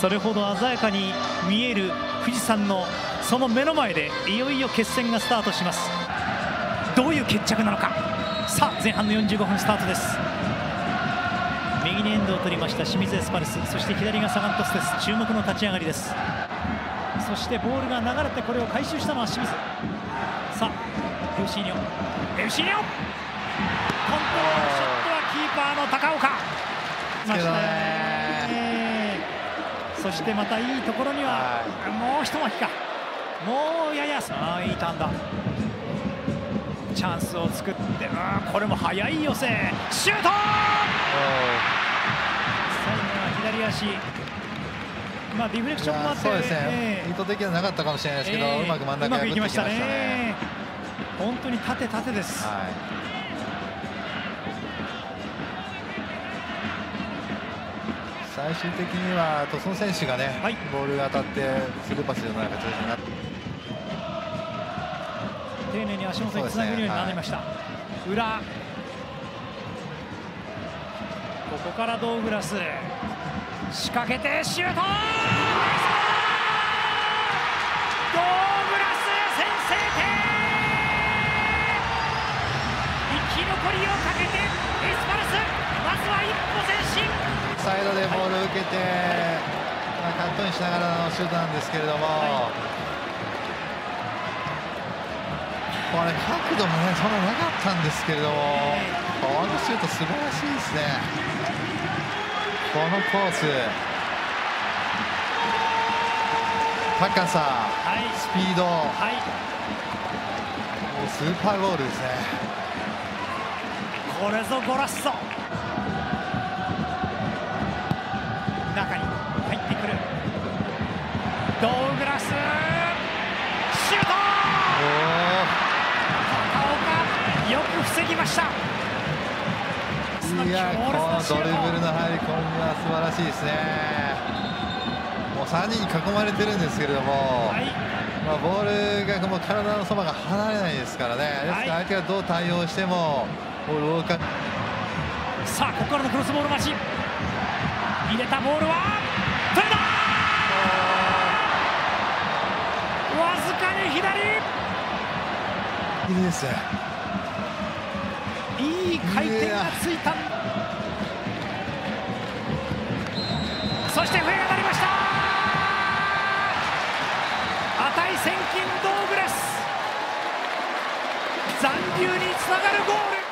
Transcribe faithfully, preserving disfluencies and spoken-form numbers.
それほど鮮やかに見える富士山のその目の前でいよいよ決戦がスタートします。どういう決着なのか。さあ前半のよんじゅうごふんスタートです。右にエンドを取りました清水エスパルス、そして左がサガン鳥栖です。注目の立ち上がりです。そしてボールが流れてこれを回収したのは清水。さあエウシーニョエウシーニョコントロールショットはキーパーの高岡ましたね。そしてまたいいところにはもう一巻きか。もうややさあいいターンだ。チャンスを作って、あこれも速い寄せシュート。最後は左足、まあディフレクションもあって、 そうですね、 えー、 意図的ではなかったかもしれないですけど、えー、うまく真ん中に打ってきましたね。 本当に縦縦です。はい、 最終的には鳥栖の選手がね、はい、ボールが当たってスルーパスのような形になって丁寧に足元につなげるようになりました。はい、裏ここからドウグラス仕掛けてシュート。ドウグラス先制点。生き残りをかけてエスパルスまずは一歩前進。 サイドでボールを受けて、まあ、カットインしながらのシュートなんですけれども、はい、これ角度もねそんななかったんですけれども、このシュート素晴らしいですね。このコース、高さ、はい、スピード、はい、もうスーパーゴールですね。 これぞゴラッソ。中に入ってくるドウグラスシュート。高岡よく防ぎました。 いやこのドリブルの入り込みは素晴らしいですね。もうさんにんに囲まれてるんですけれども、はい、まあボールがもう体のそばが離れないですからね。ですから相手がどう対応してもボールを動か。 さあここからのクロスボール待ち。入れたボールは取れた。わずかに左。 いいですね。 いい回転がついた。そして笛が鳴りました。値千金ドウグラス残留につながるゴール。